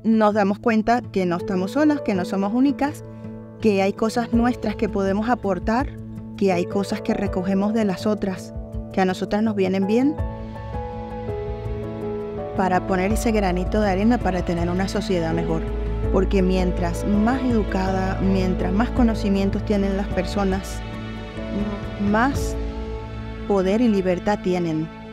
nos damos cuenta que no estamos solas, que no somos únicas, que hay cosas nuestras que podemos aportar, que hay cosas que recogemos de las otras, que a nosotras nos vienen bien, para poner ese granito de arena para tener una sociedad mejor. Porque mientras más educada, mientras más conocimientos tienen las personas, más poder y libertad tienen.